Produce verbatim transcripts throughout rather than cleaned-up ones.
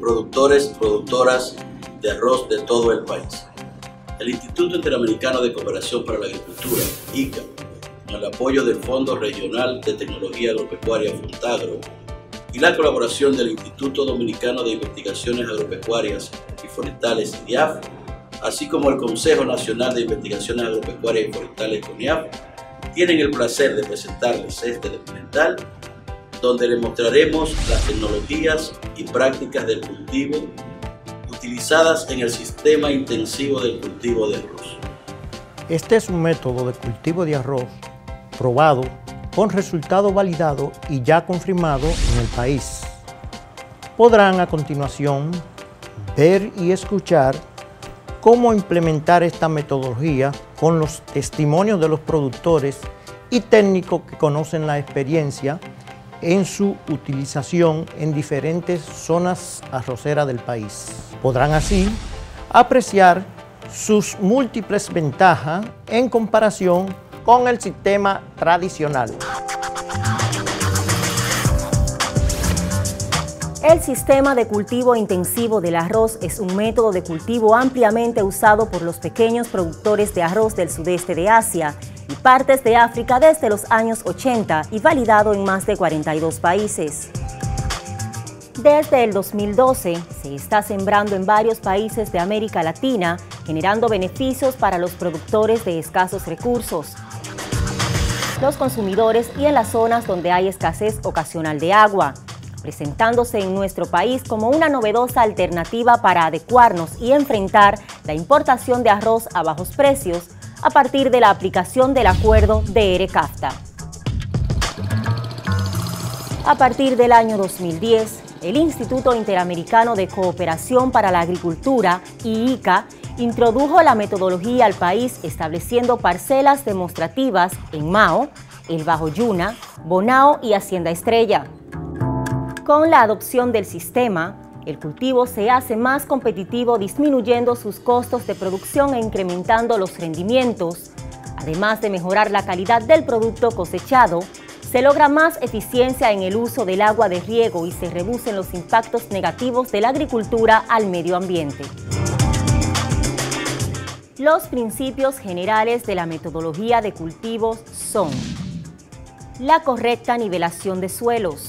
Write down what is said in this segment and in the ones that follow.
productores y productoras de arroz de todo el país. El Instituto Interamericano de Cooperación para la Agricultura, I C A, con el apoyo del Fondo Regional de Tecnología Agropecuaria Fontagro y la colaboración del Instituto Dominicano de Investigaciones Agropecuarias y Forestales, I D I A F, así como el Consejo Nacional de Investigaciones Agropecuarias y Forestales, CONIAF, tienen el placer de presentarles este documental donde les mostraremos las tecnologías y prácticas del cultivo utilizadas en el sistema intensivo del cultivo de arroz. Este es un método de cultivo de arroz probado, con resultado validado y ya confirmado en el país. Podrán a continuación ver y escuchar cómo implementar esta metodología con los testimonios de los productores y técnicos que conocen la experiencia en su utilización en diferentes zonas arroceras del país. Podrán así apreciar sus múltiples ventajas en comparación con el sistema tradicional. El sistema de cultivo intensivo del arroz es un método de cultivo ampliamente usado por los pequeños productores de arroz del sudeste de Asia y partes de África desde los años ochenta y validado en más de cuarenta y dos países. Desde el dos mil doce se está sembrando en varios países de América Latina, generando beneficios para los productores de escasos recursos, los consumidores y en las zonas donde hay escasez ocasional de agua, presentándose en nuestro país como una novedosa alternativa para adecuarnos y enfrentar la importación de arroz a bajos precios a partir de la aplicación del acuerdo de ERE-CAFTA. A partir del año dos mil diez, el Instituto Interamericano de Cooperación para la Agricultura, I C A, introdujo la metodología al país estableciendo parcelas demostrativas en Mao, El Bajo Yuna, Bonao y Hacienda Estrella. Con la adopción del sistema, el cultivo se hace más competitivo disminuyendo sus costos de producción e incrementando los rendimientos. Además de mejorar la calidad del producto cosechado, se logra más eficiencia en el uso del agua de riego y se reducen los impactos negativos de la agricultura al medio ambiente. Los principios generales de la metodología de cultivos son: la correcta nivelación de suelos,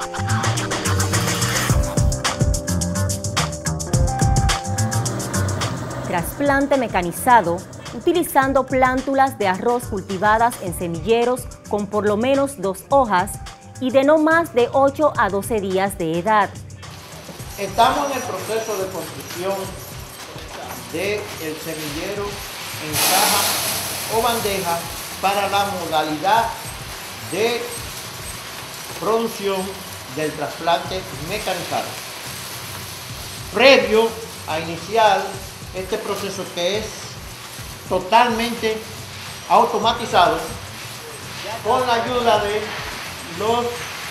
trasplante mecanizado, utilizando plántulas de arroz cultivadas en semilleros con por lo menos dos hojas y de no más de ocho a doce días de edad. Estamos en el proceso de construcción del semillero en caja o bandeja para la modalidad de producción del trasplante mecanizado. Previo a iniciar este proceso, que es totalmente automatizado, con la ayuda de los,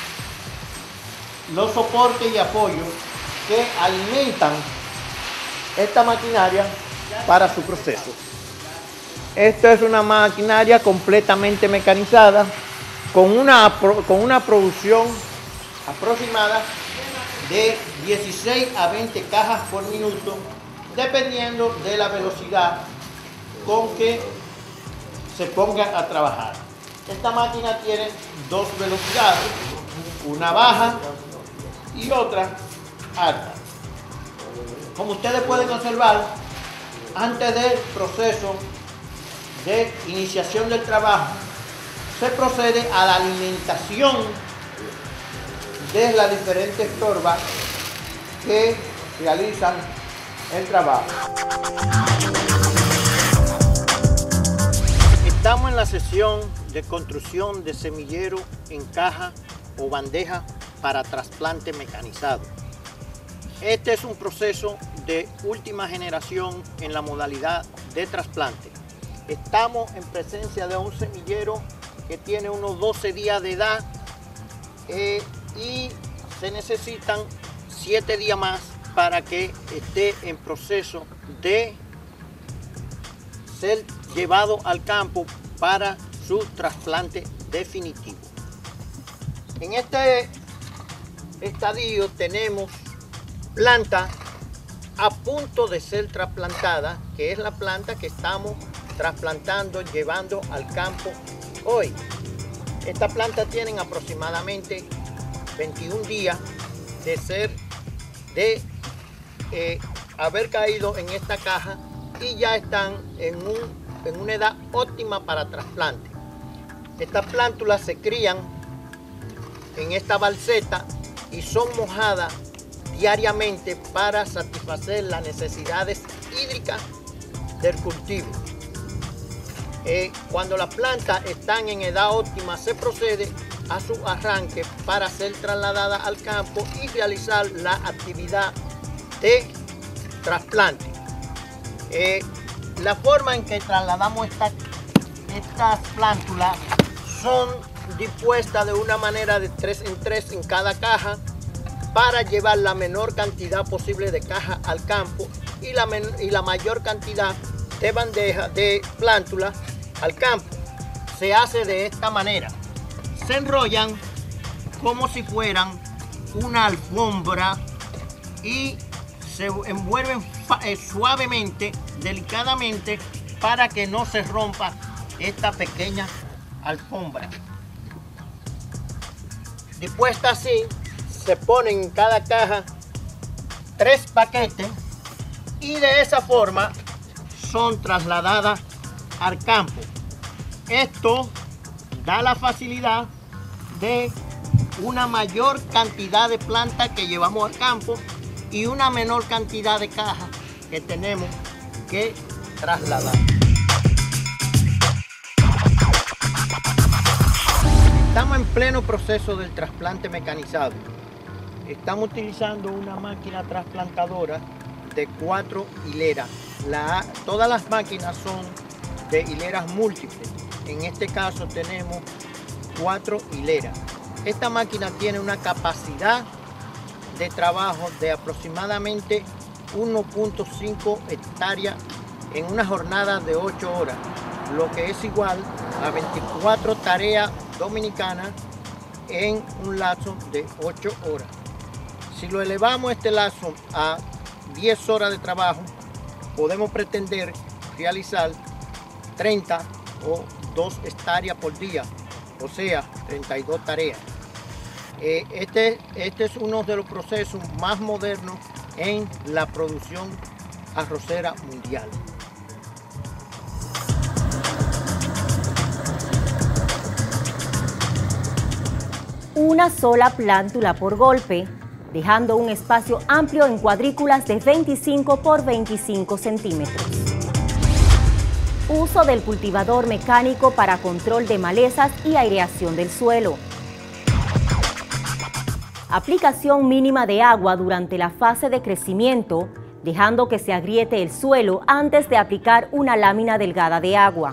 los soportes y apoyos que alimentan esta maquinaria para su proceso. Esto es una maquinaria completamente mecanizada con una, con una producción aproximada de dieciséis a veinte cajas por minuto, dependiendo de la velocidad con que se ponga a trabajar. Esta máquina tiene dos velocidades, una baja y otra alta. Como ustedes pueden observar, antes del proceso de iniciación del trabajo, se procede a la alimentación de las diferentes torbas que realizan el trabajo. Estamos en la sesión de construcción de semillero en caja o bandeja para trasplante mecanizado. Este es un proceso de última generación en la modalidad de trasplante. Estamos en presencia de un semillero que tiene unos doce días de edad eh, y se necesitan siete días más para que esté en proceso de ser llevado al campo para su trasplante definitivo. En este estadio tenemos planta a punto de ser trasplantada, que es la planta que estamos trasplantando, llevando al campo hoy. Esta planta tiene aproximadamente veintiún días de ser, de eh, haber caído en esta caja y ya están en, un, en una edad óptima para trasplante. Estas plántulas se crían en esta balseta y son mojadas diariamente para satisfacer las necesidades hídricas del cultivo. Eh, cuando las plantas están en edad óptima, se procede a su arranque para ser trasladada al campo y realizar la actividad de trasplante. Eh, la forma en que trasladamos esta, estas plántulas son dispuestas de una manera de tres en tres en cada caja para llevar la menor cantidad posible de caja al campo y la, y la mayor cantidad de bandejas de plántulas al campo. Se hace de esta manera. Se enrollan como si fueran una alfombra y se envuelven suavemente, delicadamente, para que no se rompa esta pequeña alfombra. Dispuesta así, se ponen en cada caja tres paquetes y de esa forma son trasladadas al campo. Esto da la facilidad de una mayor cantidad de plantas que llevamos al campo y una menor cantidad de cajas que tenemos que trasladar. Estamos en pleno proceso del trasplante mecanizado. Estamos utilizando una máquina trasplantadora de cuatro hileras. La, todas las máquinas son de hileras múltiples. En este caso tenemos cuatro hileras. Esta máquina tiene una capacidad de trabajo de aproximadamente uno punto cinco hectáreas en una jornada de ocho horas, lo que es igual a veinticuatro tareas dominicanas en un lapso de ocho horas. Si lo elevamos este lapso a diez horas de trabajo, podemos pretender realizar treinta o dos hectáreas por día, o sea, treinta y dos tareas. Eh, este, este es uno de los procesos más modernos en la producción arrocera mundial. Una sola plántula por golpe, dejando un espacio amplio en cuadrículas de veinticinco por veinticinco centímetros. Uso del cultivador mecánico para control de malezas y aireación del suelo. Aplicación mínima de agua durante la fase de crecimiento, dejando que se agriete el suelo antes de aplicar una lámina delgada de agua.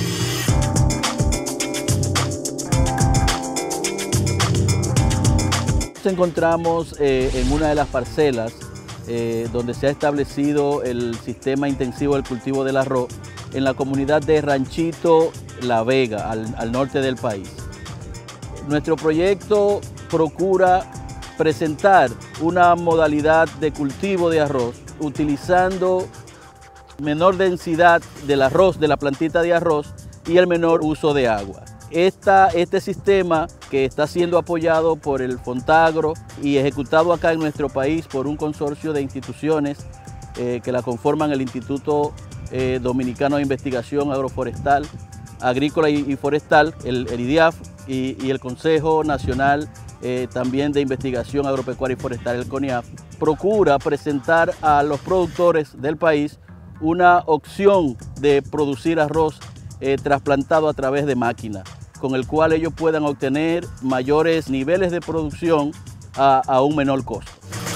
Nos encontramos eh, en una de las parcelas eh, donde se ha establecido el sistema intensivo del cultivo del arroz en la comunidad de Ranchito La Vega, al, al norte del país. Nuestro proyecto procura presentar una modalidad de cultivo de arroz utilizando menor densidad del arroz, de la plantita de arroz y el menor uso de agua. Esta, este sistema que está siendo apoyado por el Fontagro y ejecutado acá en nuestro país por un consorcio de instituciones eh, que la conforman el Instituto eh, Dominicano de Investigación Agroforestal, Agrícola y, y Forestal, el, el I D I A F y, y el Consejo Nacional eh, también de Investigación Agropecuaria y Forestal, el CONIAF, procura presentar a los productores del país una opción de producir arroz eh, trasplantado a través de máquina, con el cual ellos puedan obtener mayores niveles de producción a, a un menor costo.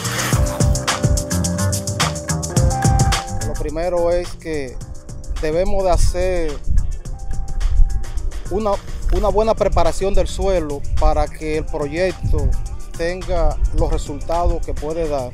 Lo primero es que debemos de hacer una, una buena preparación del suelo para que el proyecto tenga los resultados que puede dar.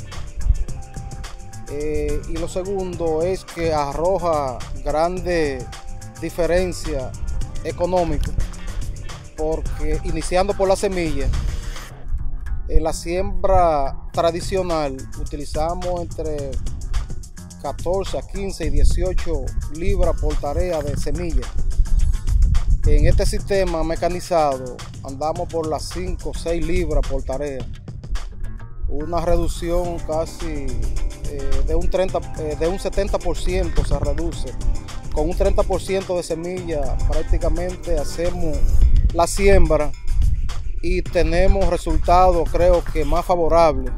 Eh, y lo segundo es que arroja grande diferencia económica, porque iniciando por la semilla, En la siembra tradicional utilizamos entre catorce a quince y dieciocho libras por tarea de semilla. En este sistema mecanizado andamos por las cinco o seis libras por tarea. Una reducción casi eh, de, un treinta, eh, de un setenta por ciento se reduce. Con un treinta por ciento de semilla prácticamente hacemos la siembra y tenemos resultados creo que más favorables,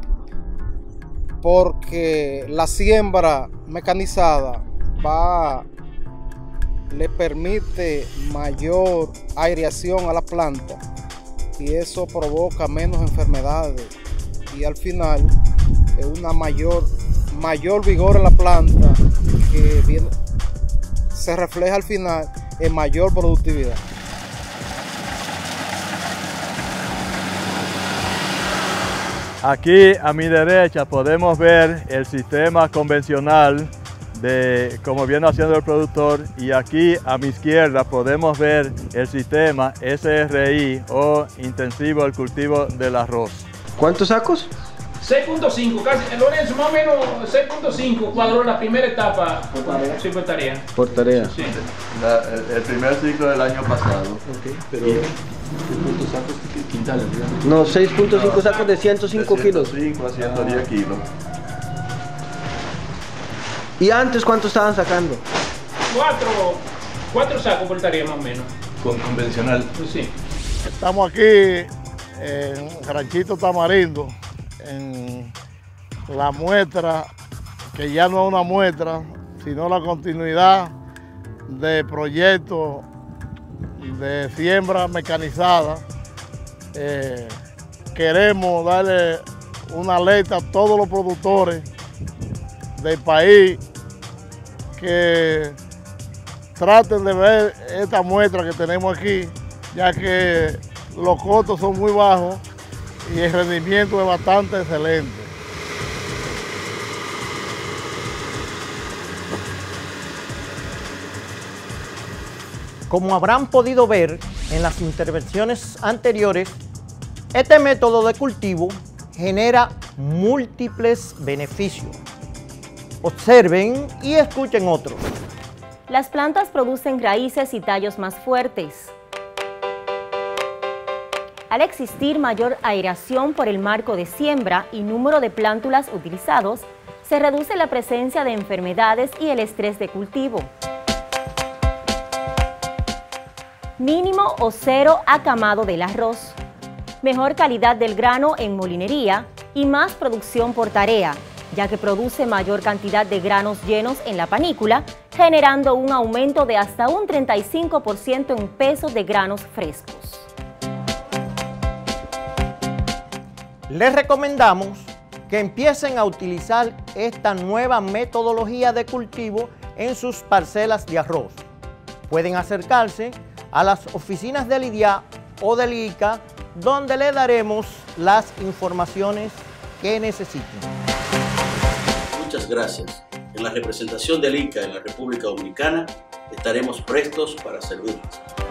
porque la siembra mecanizada va, le permite mayor aireación a la planta y eso provoca menos enfermedades y al final es una mayor, mayor vigor en la planta que viene, se refleja al final en mayor productividad. Aquí a mi derecha podemos ver el sistema convencional de como viene haciendo el productor y aquí a mi izquierda podemos ver el sistema S R I o intensivo el cultivo del arroz. ¿Cuántos sacos? seis punto cinco, casi, Lorenzo, más o menos seis punto cinco cuadró la primera etapa. ¿Por tarea? Sí, por tarea. Por tarea. Sí. La, el, el primer ciclo del año pasado. Okay. Pero ¿Cuántos sacos? Quintales, digamos. No, seis punto cinco no, sacos de ciento cinco kilos. De ciento cinco a ciento diez kilos. ¿Y antes cuánto estaban sacando? Cuatro, cuatro sacos por tarea más o menos. Con convencional. Pues sí. Estamos aquí en Ranchito Tamarindo, en la muestra, que ya no es una muestra, sino la continuidad de proyectos de siembra mecanizada. Eh, queremos darle una alerta a todos los productores del país que traten de ver esta muestra que tenemos aquí, ya que los costos son muy bajos y el rendimiento es bastante excelente. Como habrán podido ver en las intervenciones anteriores, este método de cultivo genera múltiples beneficios. Observen y escuchen otros. Las plantas producen raíces y tallos más fuertes. Al existir mayor aireación por el marco de siembra y número de plántulas utilizados, se reduce la presencia de enfermedades y el estrés de cultivo. Mínimo o cero acamado del arroz. Mejor calidad del grano en molinería y más producción por tarea, ya que produce mayor cantidad de granos llenos en la panícula, generando un aumento de hasta un treinta y cinco por ciento en peso de granos frescos. Les recomendamos que empiecen a utilizar esta nueva metodología de cultivo en sus parcelas de arroz. Pueden acercarse a las oficinas del I D I A o del I C A, donde le daremos las informaciones que necesiten. Muchas gracias. En la representación del I C A en la República Dominicana estaremos prestos para servirles.